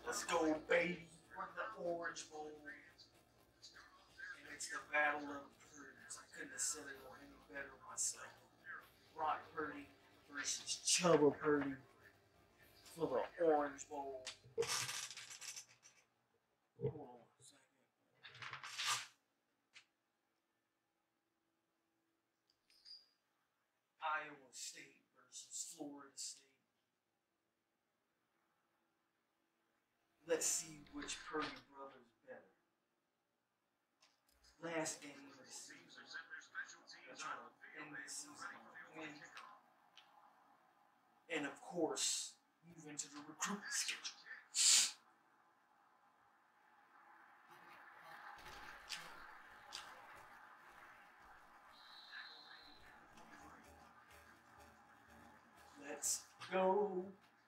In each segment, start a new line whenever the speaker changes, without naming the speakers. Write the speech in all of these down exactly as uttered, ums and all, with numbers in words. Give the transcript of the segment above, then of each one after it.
Let's go, baby. We're in the Orange Bowl. And it's the Battle of the Purdy's. I couldn't have said it any better myself. Brock Purdy versus Chubba Purdy for the Orange Bowl. Hold on a second. Iowa State versus Florida State. Let's see which Purdy brother's better. Last game of the season. They're trying to end the season on a win. And of course, move into the recruiting schedule. Let's go.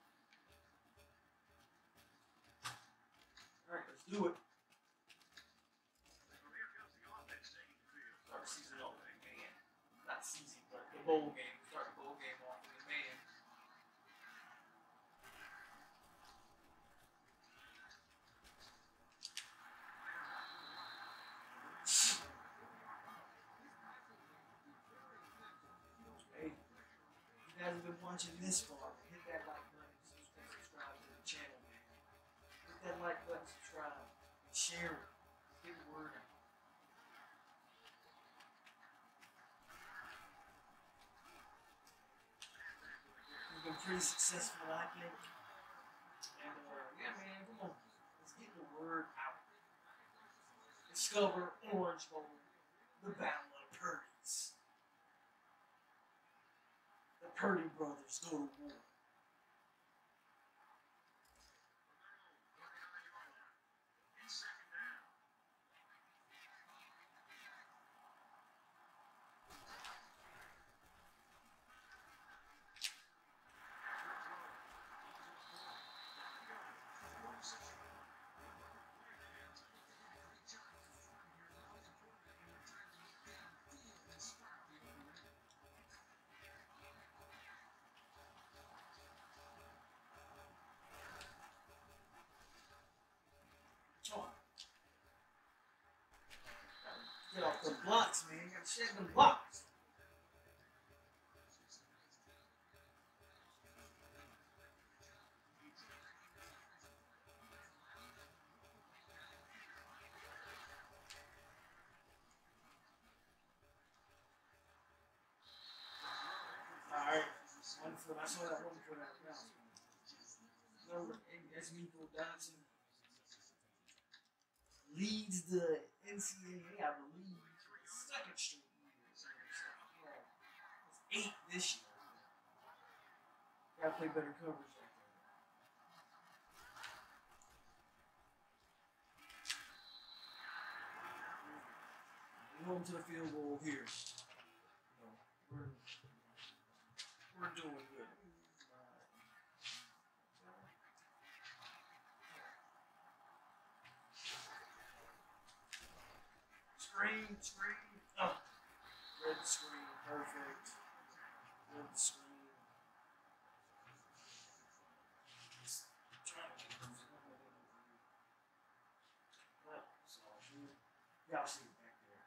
Alright, let's do it. Start season off with a man. Not season, but the bowl game. Start the bowl game off with a man. Hey, if you guys have been watching this far, hit that like button and subscribe to the channel, man. Hit that like button, subscribe, and share it. Get the word out. We've been pretty successful, I think. And uh, yeah, man, come on. Let's get the word out. Discover Orange Bowl, the Battle of Purdy's. The Purdy brothers go to war. Get off the blocks, man. You gotta shed them blocks. Alright. One foot. I saw that one foot out of bounds. Number eight, that's Miko Dodson. Leads the N C A A, I believe, second straight year. Yeah, it's eight this year. Gotta play better coverage like that. We're going to the field goal here. So we're, we're doing good. Screen, screen, oh, red screen, perfect, red screen. Just trying to keep them well, so, y'all see it back there.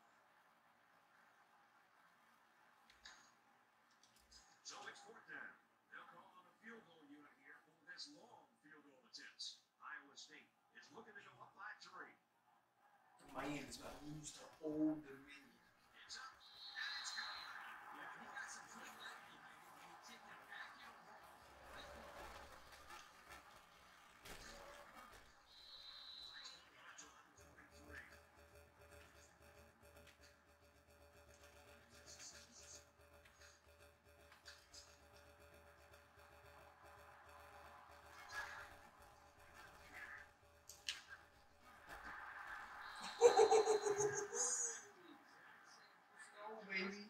So it's fourth down. They'll call on a field goal unit here for this long field goal attempts. Iowa State is looking to go up by three.
Miami's about to lose to Old Dominion.
It's up, and it's good. Yeah, he got some good luck. He took the backyard ball.
Let's go, baby.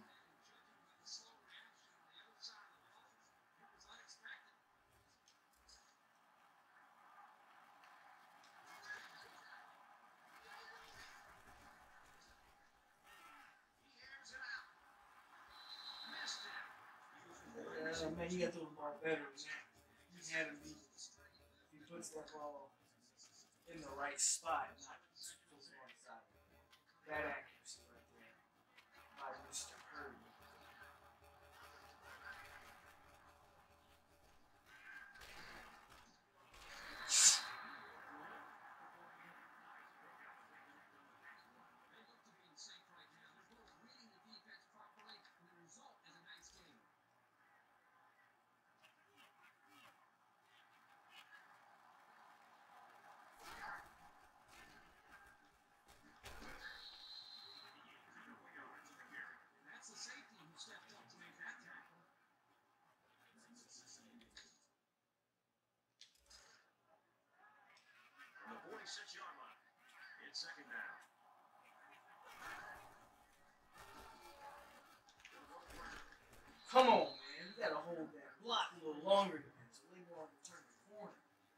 Uh, man, you got to throw the ball better than that. You had to be. If you put puts that ball in the right spot, not goes on the side. That accuracy right there by Mister Purdy.
forty-six yard line. It's second down.
Come on, man. You gotta hold that block a little longer than that so they go on to turn the corner.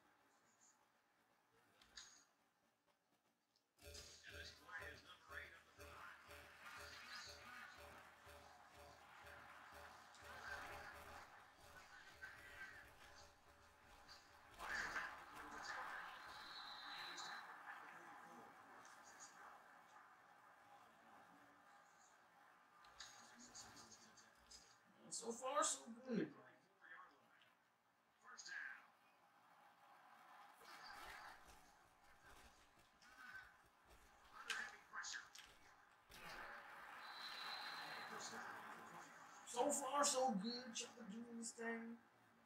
And this play is number eight of the drive.
So far, so good.
First down. Under heavy pressure.
So far, so good. Chubba doing this thing.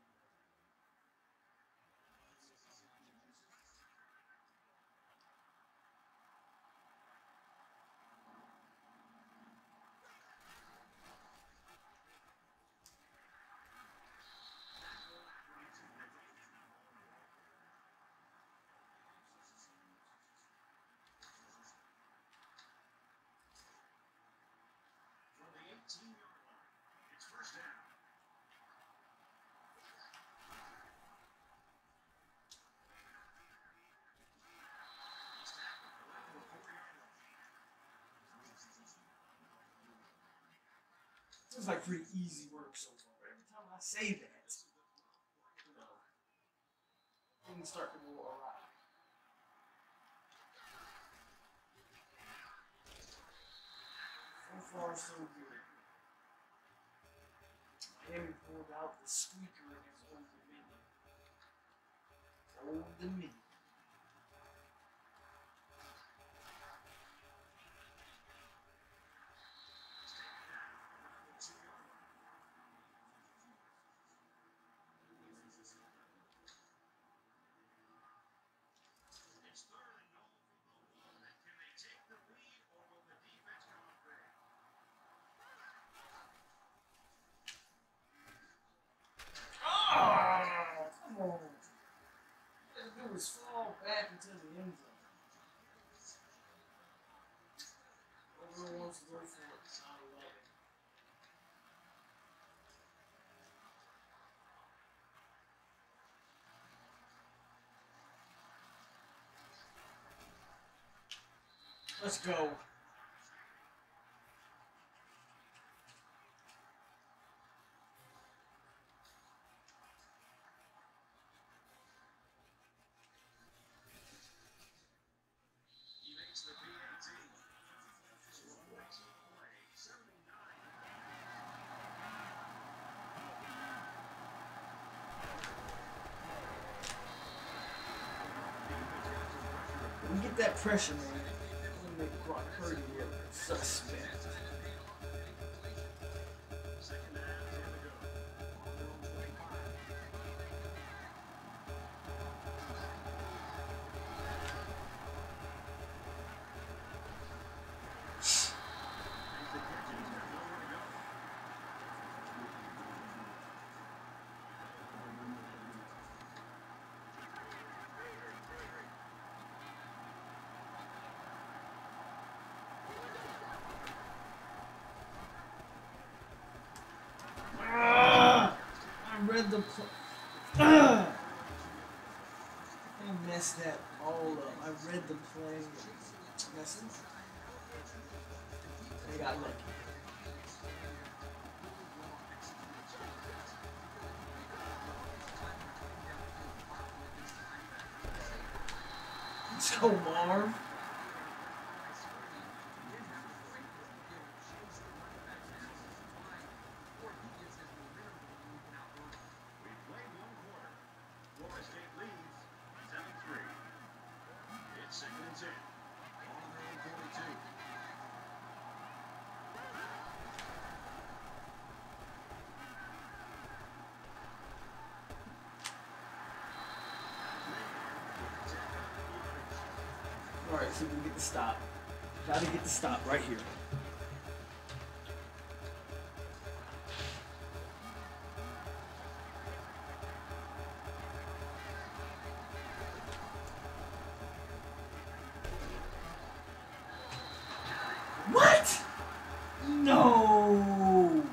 From the eighteen yard line. It's first down. He's tackled left to the forty yard line.
Seems like pretty easy work so far. Every time I say that, you know, things start to go awry. So far, so good. Miami pulled out the squeaker against Old Dominion. Old Dominion.
It's third and goal from the one. Can they take the lead or will the defense come up big?
Oh, come on. All you do is fall back into the end zone. Everyone wants to go for it. I love it. Let's go.
He makes the P A T. So a fourteen play, seventy-nine.
When you get that pressure, man, it's gonna make Brock Purdy look suspect.
Second half, ten to go. Makes the catch and he's got nowhere to go.
Ah, I read the play. Ah, I messed that all up. I read the play. Messed it up. They got lucky. Let's go, Marv. All right, so we get the stop. Gotta get the stop right here. What? No.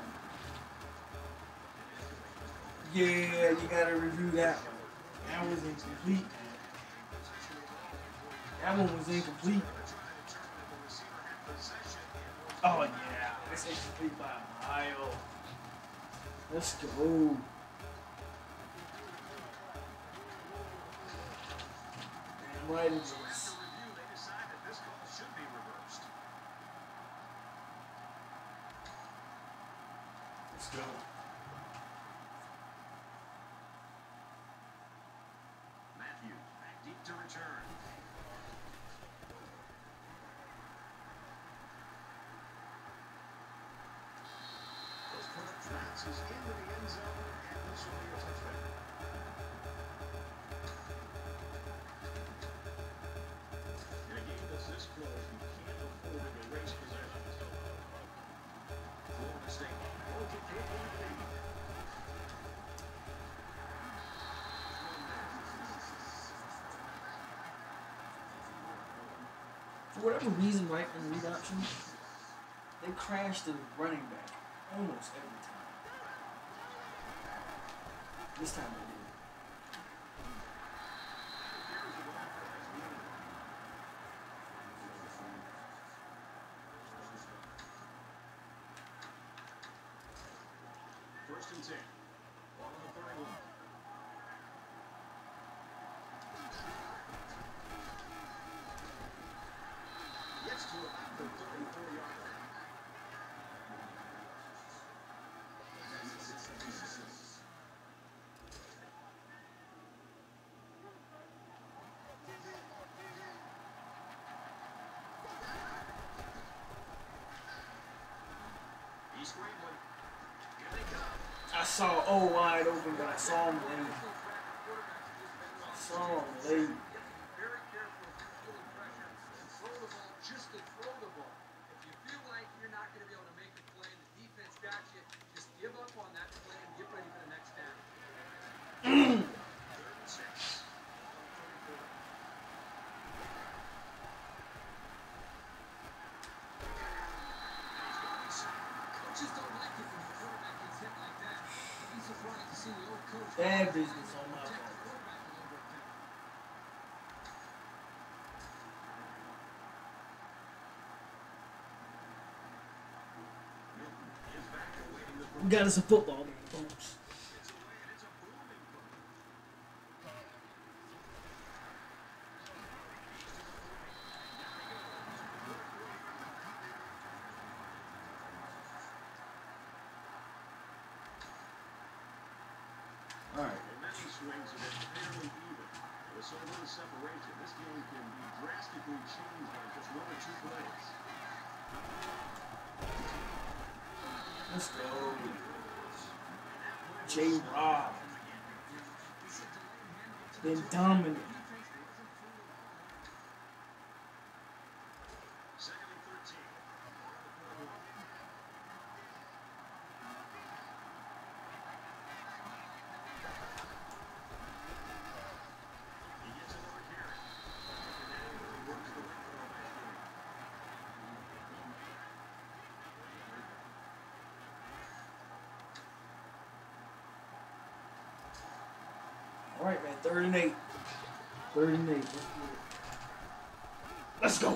Yeah, you gotta review that one. That was incomplete. That one was incomplete. Oh yeah, it's incomplete by a mile. Let's go. And right in this. Let's go.
Matthews back deep to return. Bounces into the end zone, and this will be a touchdown. In a game that's this close, you can't afford to waste possessions. Florida State holds a four-point lead.
For whatever reason, right in read option, they crash the running back almost every time. This time they did.
First and ten. Ball on the thirty-one. Gets to about the thirty-four yard line. He's scrambling. Here they come.
I saw O wide open, but I saw him late. I saw him late.
Very careful if you're feeling pressure and throw the ball just to throw the ball. If you feel like you're not going to be able to make a play and the defense got you, just give up on that play and get ready for the next down. Third and six. Coaches don't like it when the quarterback gets hit like that. I'd be surprised to see the old coach.
Bad business on my part. We got us a football game, folks. All right.
And many swings have been fairly even. With so little separation, this game can be drastically changed by just one or two plays.
Let's go. J. Rob. Been dominant.
Second and thirteen. He gets another carry. He works the way for the last game.
All right, man. Third and eight. Third and eight. Let's go.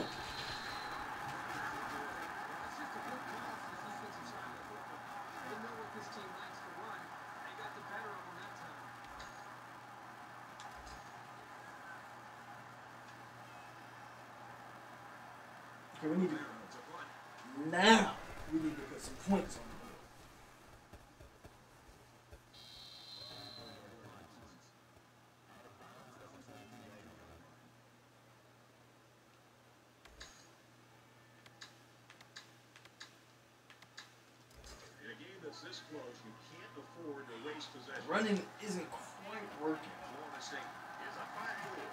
Okay, we need to. Now we need to put some points on the board.
In a game that's this close, you can't afford to waste possession.
Running isn't quite working.
DYNASTY is up by four.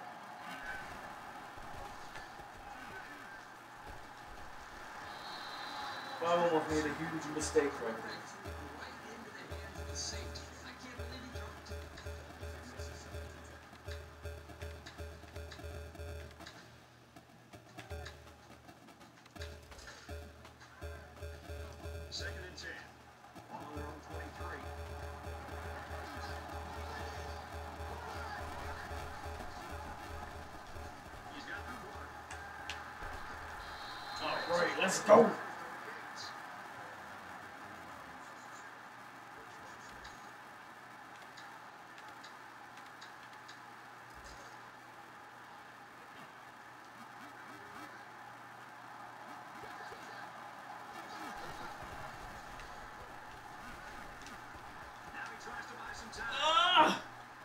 Bob almost made a huge mistake right there.
Second and ten. On their own twenty-three. He's got the quarter.
All right, let's go. Ah!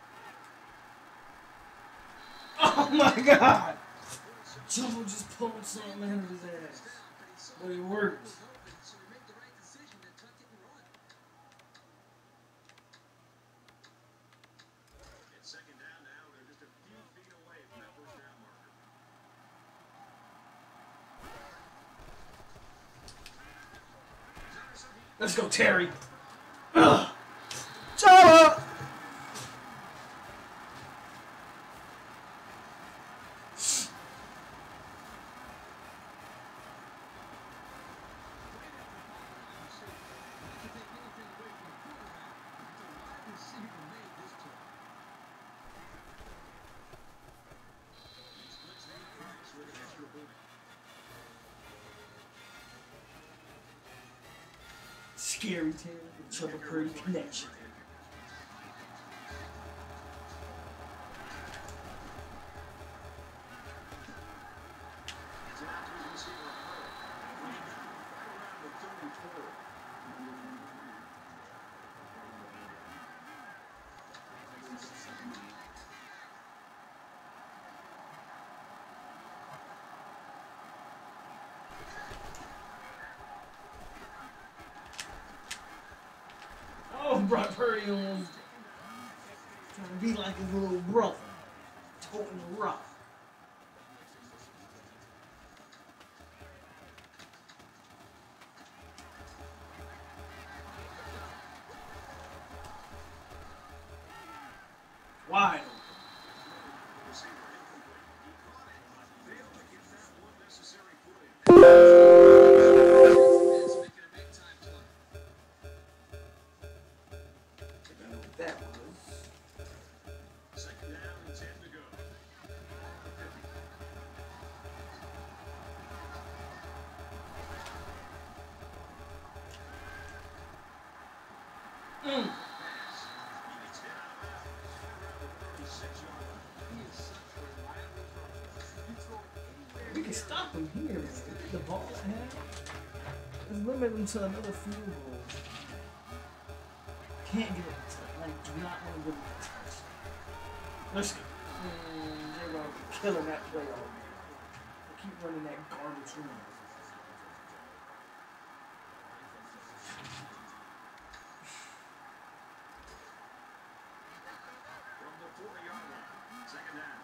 Oh my God! Chubba just pulled something out of his ass. But it worked.
It's second down now. They're just a few feet away from that first down marker.
Let's go, Terry. Ugh. Chubba! Scary Terry, the Chubba Purdy connection. Oh, Brock Purdy almost trying to be like his little brother, toting the rock. Wide open. That was.
Second down and ten to go.
Mm. We can stop him here, man. Get the ball at hand. Let's limit him to another field goal. Can't give it a touch. Like, do not want to give it a touch. Let's go. Mm, they're going to be killing that play all day. They keep running that garbage run.
From the forty-yard line, second down.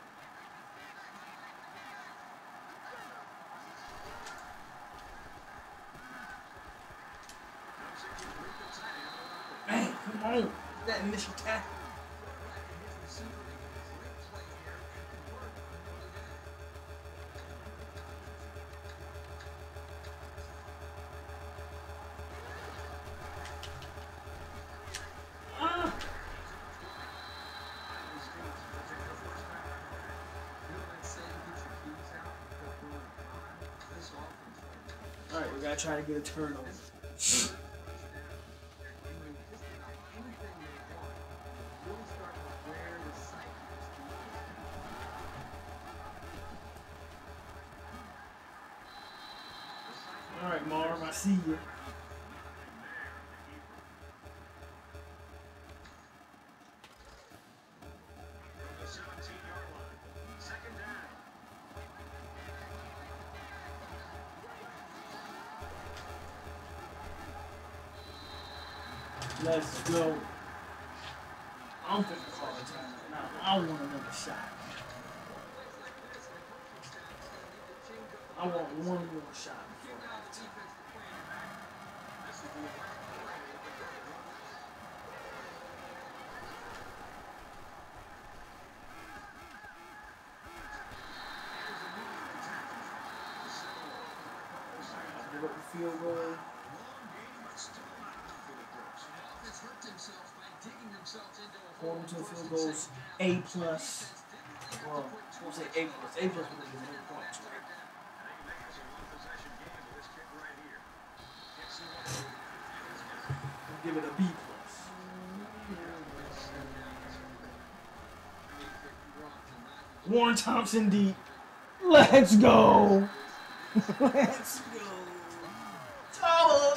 Man, come on. That initial tackle. Ah. All right, we gotta try to get a turnover. see you. Let's go. I'm finna call a timeout now. I want another shot. I want one more shot before halftime. Give up the field goal. According to the field goals, A plus. Well, we'll say A plus. A plus because it's eight points, right? We'll give it a B plus. Warren Thompson deep. Let's go. Let's go. Chubba.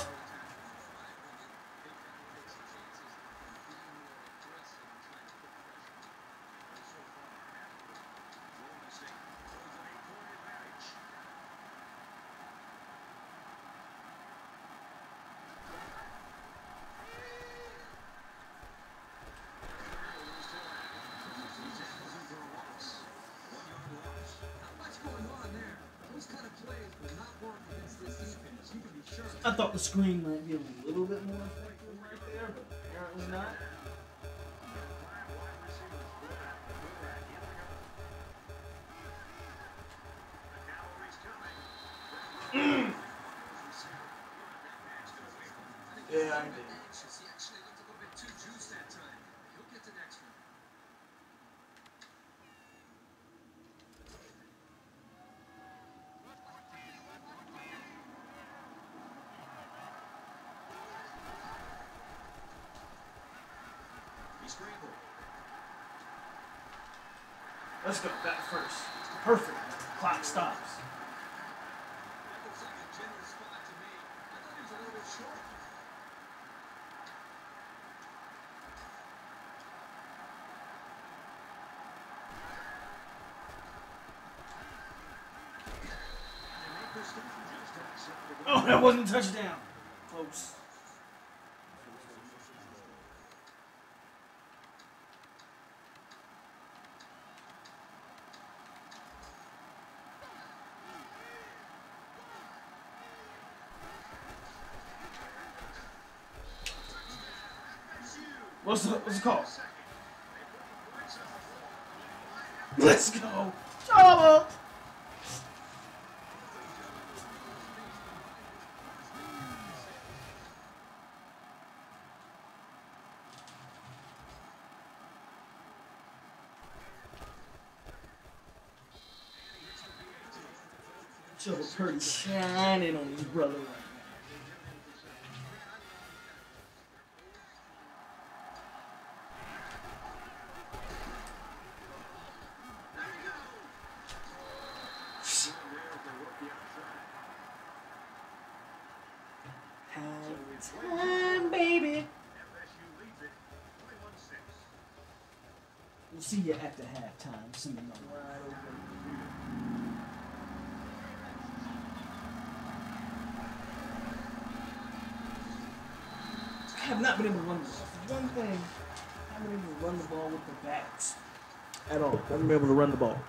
I thought the screen might be a little bit more effective right there, but apparently not. Mm. Yeah, I did.
He actually looked a little bit too juiced that time. He'll get the next one.
Let's go. Back first. Perfect. Clock stops.
That looks like a generous spot to me. I thought he was a little bit short.
Oh, that wasn't a touchdown. Close. What's the, what's the call? Let's go. Chubba. Chubba Purdy shining on his brother right now. Time, baby. We'll see you after halftime. See you right over here. I have not been able to run the ball. One thing, I haven't been able to run the ball with the backs at all. I haven't been able to run the ball.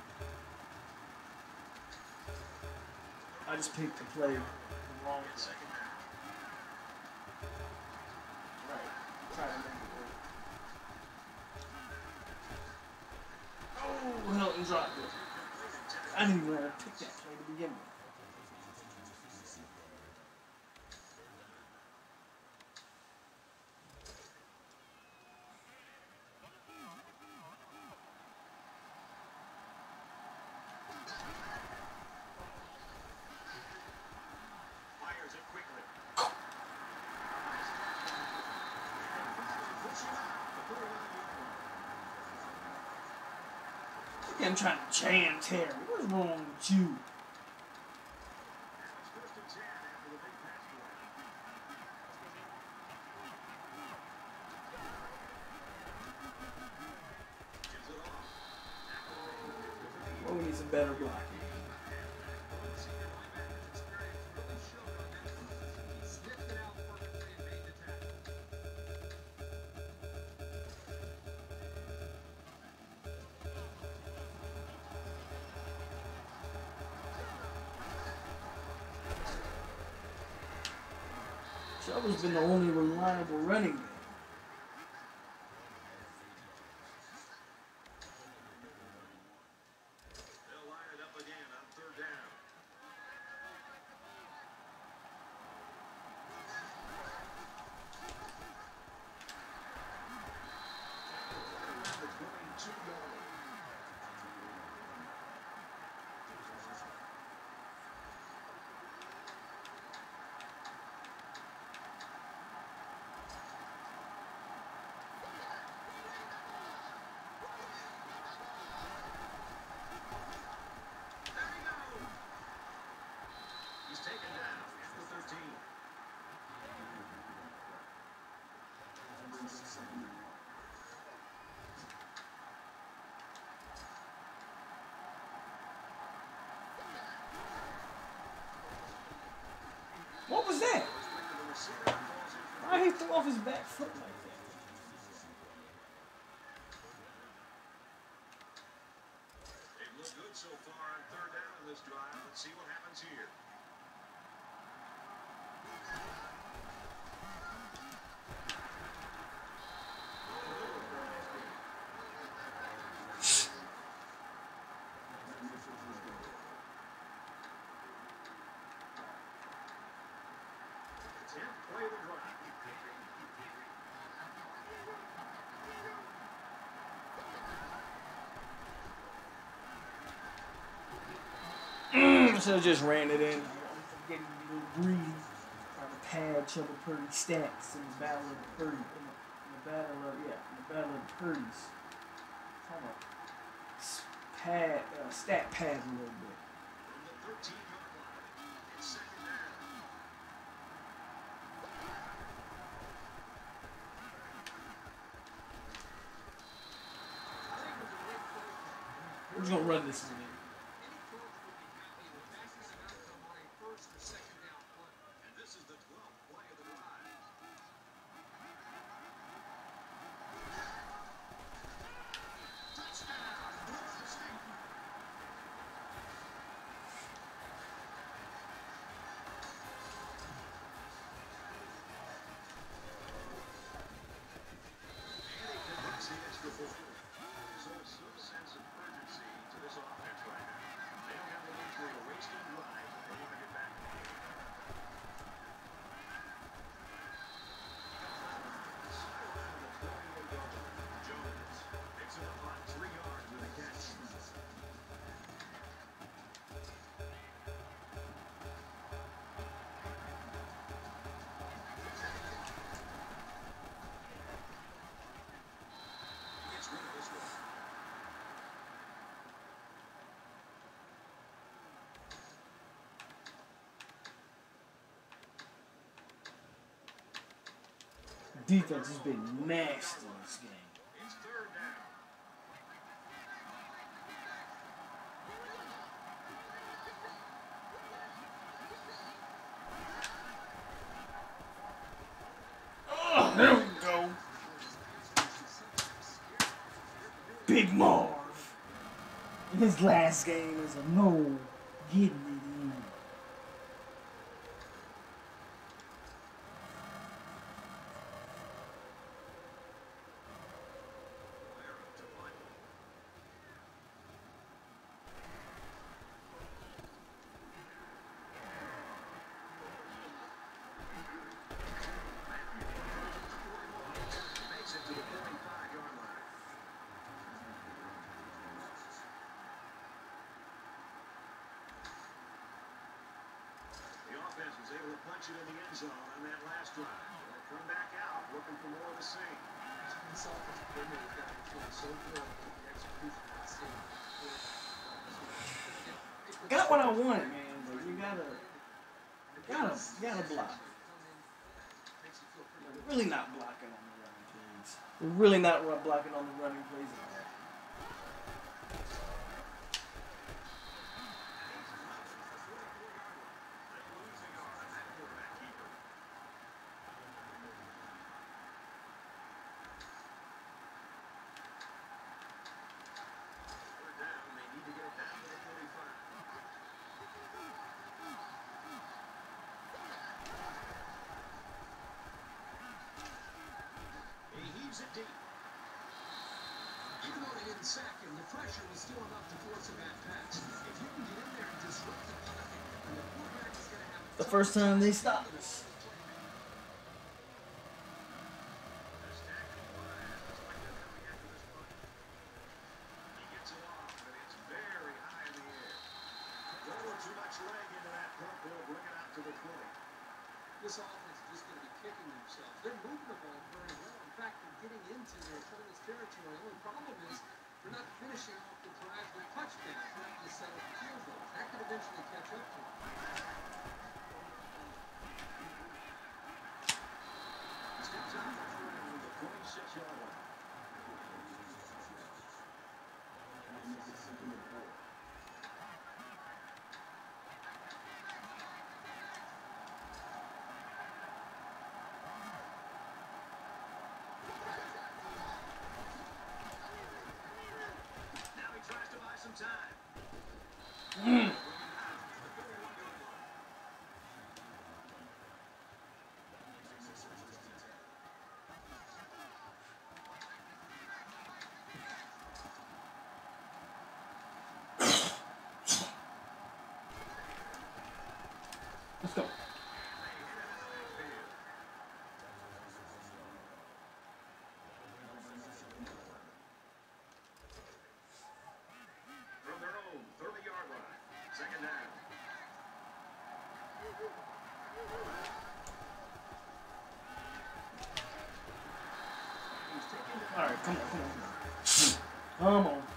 I just picked to play the wrong way. Right. Try to make it work. Oh, Hilton dropped it. I didn't even know how to pick that play to begin with. I'm trying to jam Terry. What's wrong with you? better blocking. Chubba's been the only reliable running back.
They'll line it up again on third down. Around the twenty-two yard line. Taken down at the thirteen.
What was that? Why he threw off his back foot like that?
They've looked good so far on third down in this drive. Let's see what happens here. Play the drive.
Mm, so just ran it in. I'm getting a little greedy. Trying to pad Chubba Purdy stats in the battle of the Purdy. In the, in the battle of yeah, in the battle of the Purdys. Trying to pad uh, stat pad a little bit.
From the thirteen yard line, it's second down.
We're just gonna run this one in.
Any coach would be happy with fastest outcome on a first or second down play.
And this is the twelfth play of the drive.
Defense has been nasty in this game.
It's third down.
Oh, there we go. Big Marv. In his last game as a no getting it in.
Was able to punch it in the end zone on that last drive. They'll come back out looking for more of the same.
Got what I wanted, man, but you gotta, you gotta, you gotta block. We're really not blocking on the running plays. We're really not blocking on the running plays at all.
Even though they didn't sack him, the pressure was still enough to force a bad pass. If you can get in there and disrupt the pocket, then the quarterback is going to have
The first time they stopped us.
This offense is just going to be kicking themselves. They're moving the ball very well. In fact, they're getting into their opponent's territory. The only problem is they're not finishing off the drives with touchdowns. They're having to settle for field goals. That could eventually catch up to them.
Steps out with the twenty-six yard line.
Mm. Let's go.
From their own thirty yard line. Second down.
All right, come on, come on. Come on.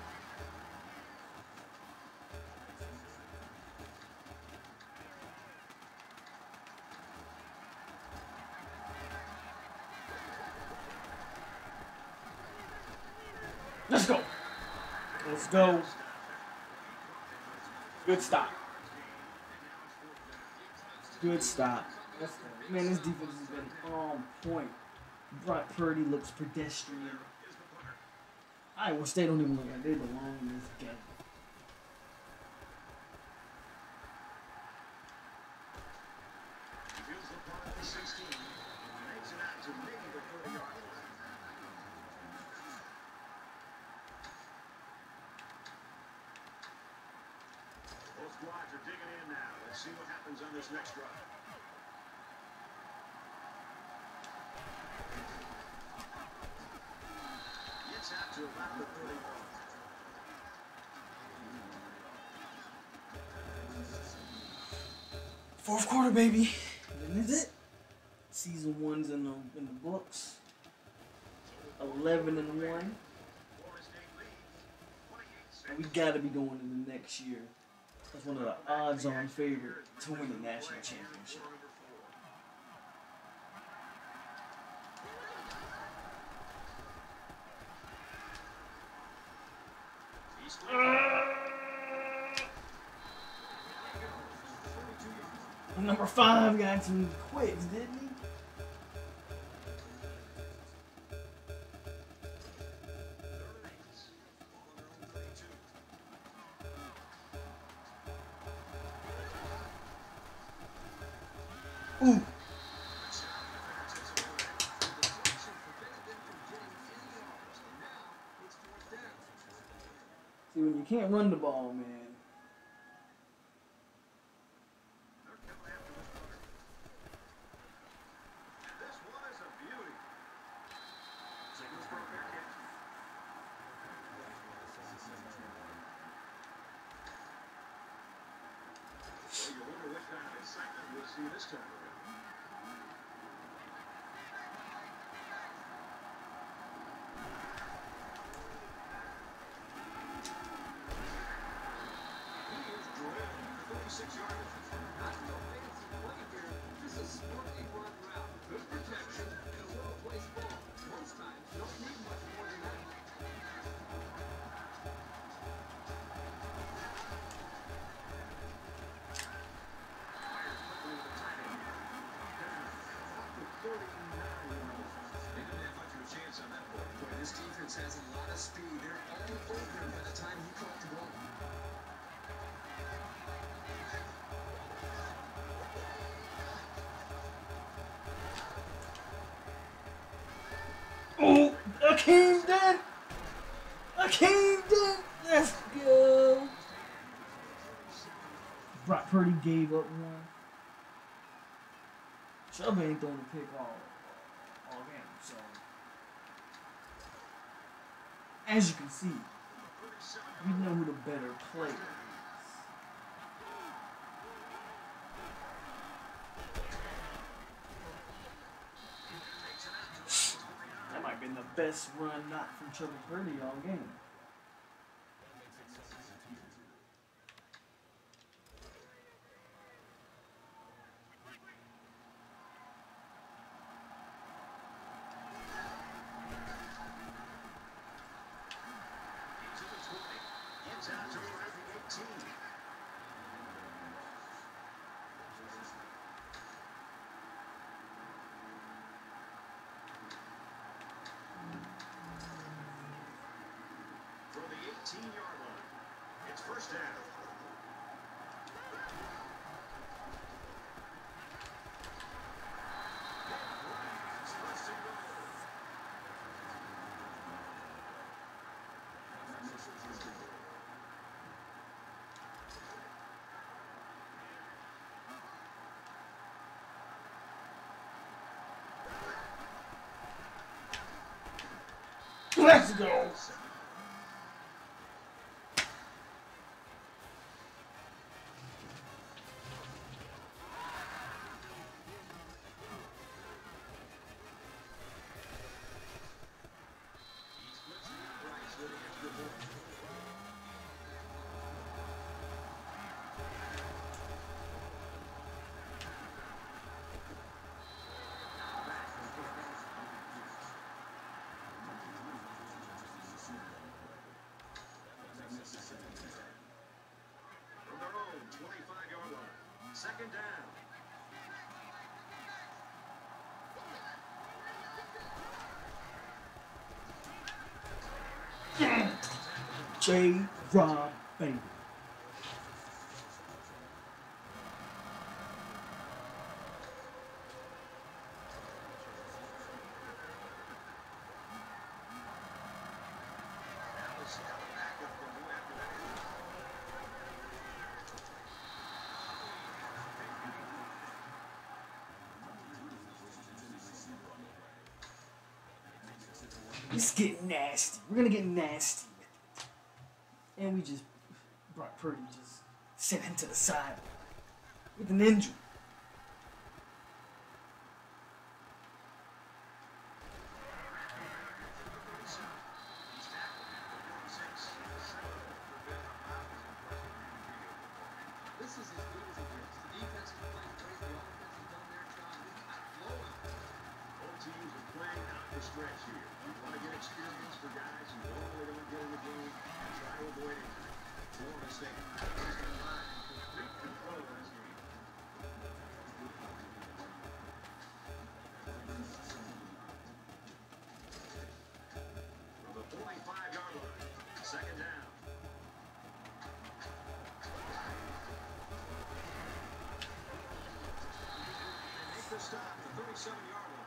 Let's go. Let's go. Good stop. Good stop. Let's go. Man, this defense has been on point. Brock Purdy looks pedestrian. Iowa State don't even look like they belong in this game.
Feels the part of the sixteen. Makes it out to maybe the thirty yard line. Both squads are digging in now. Let's see what happens on this next drive. Gets out to about the thirty-one.
Fourth quarter, baby. That is it. Season one's in the in the books. Eleven and one. And we gotta be going in the next year. That's one of the odds-on favorite to win the national championship. Uh, number five got some quicks, didn't he? Ooh. See, when you can't run the ball, man.
This one is a beauty. Signals for a fair catch. Well, you wonder what kind of excitement we'll see this time around. Here's Duel, thirty-six yard line.
Not no fancy play here. Just a sporty run route. Good protection and a well-placed ball. Most times, you don't need much more than that. They didn't have much of a chance on that ball. Boy, this defense has a lot of speed. They're all over him by the time he caught the ball.
Oh, Akeem did. came in. Let's go. Brock Purdy gave up one. Chubba ain't throwing the pick all, all game, so as you can see, we know who the better player is. That might have been the best run not from Chubba Purdy all game.
eighteen-yard line. It's first down.
Let's go.
From their own twenty-five-yard line. Second down.
J. Rob Baby. It's getting nasty. We're gonna get nasty with it. And we just, Brock Purdy just sent him to the side with an injury.
This is as good as it gets. The defense is playing great. The offense has done their job. We've got blowout.
Both teams are playing out the stretch here. You want to get experience for guys who normally don't get in the game and try to avoid injury. Florida State is in line in complete control of this game. From the forty-five-yard line, second down. Make the stop at the thirty-seven-yard line.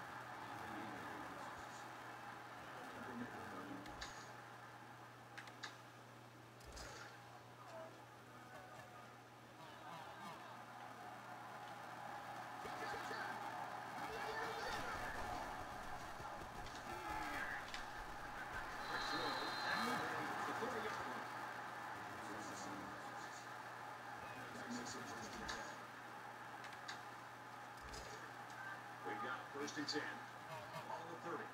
We've got first and ten. Ball at thirty.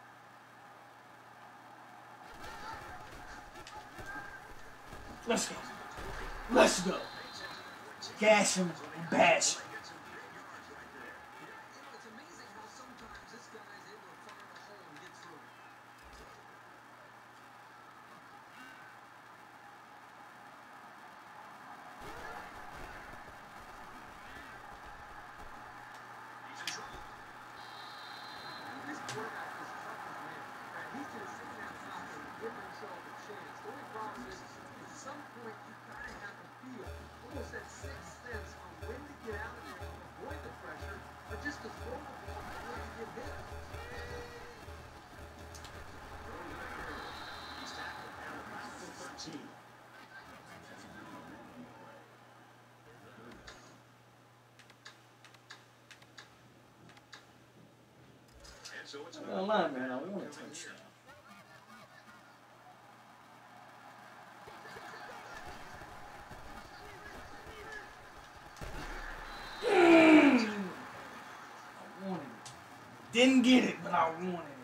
Let's go. Let's go. Gash him and bash him.
You know, it's amazing how sometimes this guy is able to find a hole and get through it.
He's in trouble.
This quarterback is tough as man. And he's going to sit down top and give himself a chance. The only problem is, at some point, you kind of have to feel almost that sixth sense on when to get out of there and avoid the pressure, or just to throw the ball before you get hit.
He's tackled down at the so it's
I'm
another
gonna lie, man. I want a touchdown. Mm. I wanted it. Didn't get it, but I wanted it.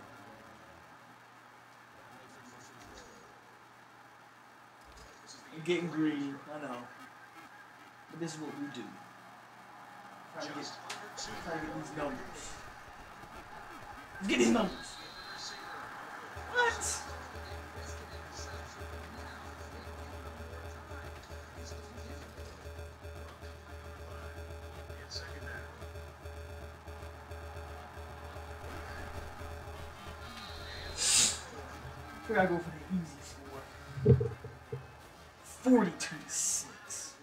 I'm getting greedy, I know. But this is what we do. Try to get, try to get these numbers. Let's get these numbers. What? I gotta go for the easy score. forty-two to six.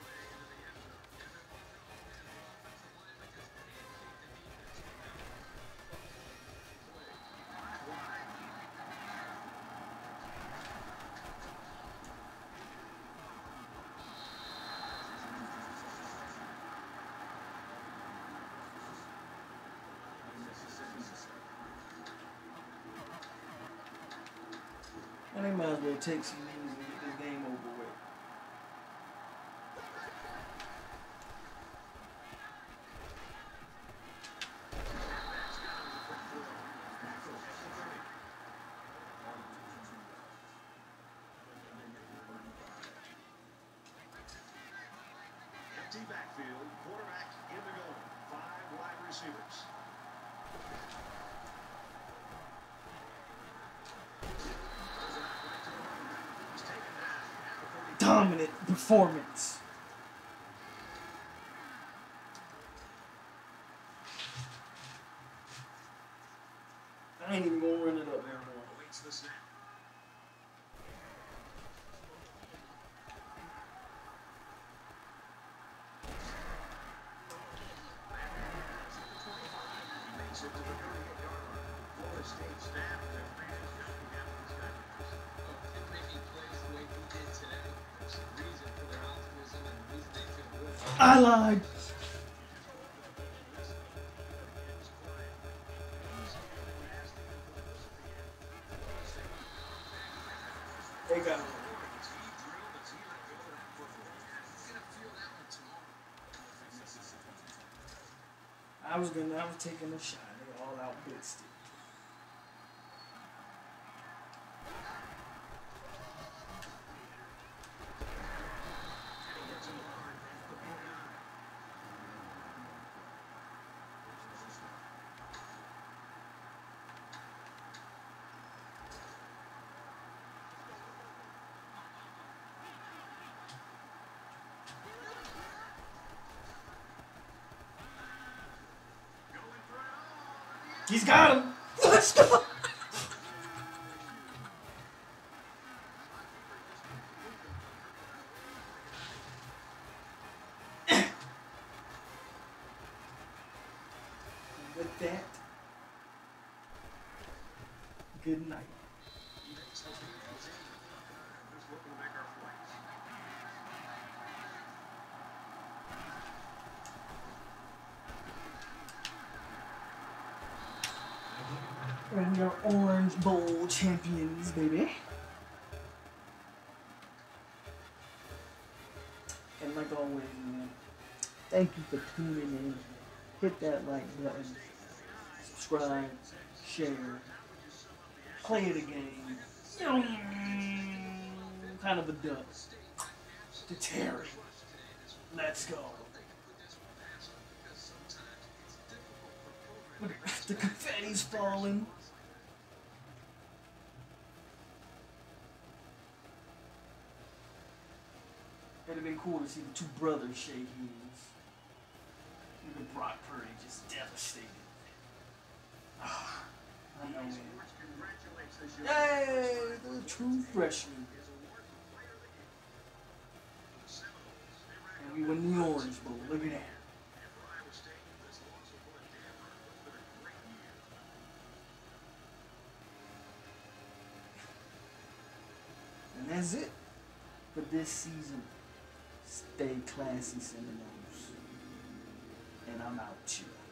And they might as well take some news and get this game over with.
Empty backfield, quarterback in the goal. Five wide receivers.
Dominant performance. I ain't even gonna run it up there more.
Awaits the snap. He makes it to the thirty-eight yard line. Florida State staff and their fans jumping out of the Cyclones.
And making plays the way he did today. There's a reason for their optimism and the reason they feel good.
I lied. They got it. I was gonna, I was taking a shot. They all out blitzed it. He's got him. Let's go. With that, good night.
Just looking to make our flights.
And your Orange Bowl champions, baby. And like always, man, thank you for tuning in. Hit that like button. Subscribe. Share. Play the game. Kind of a duck. To Terry. Let's go. Look at the confetti's falling. It'd have been cool to see the two brothers shake hands. Look at Brock Purdy just devastated. Oh, I know, man. Yay! The true freshman. And we win the Orange Bowl. Look at that. And that's it for this season. Stay classy, Seminoles. And I'm out, you.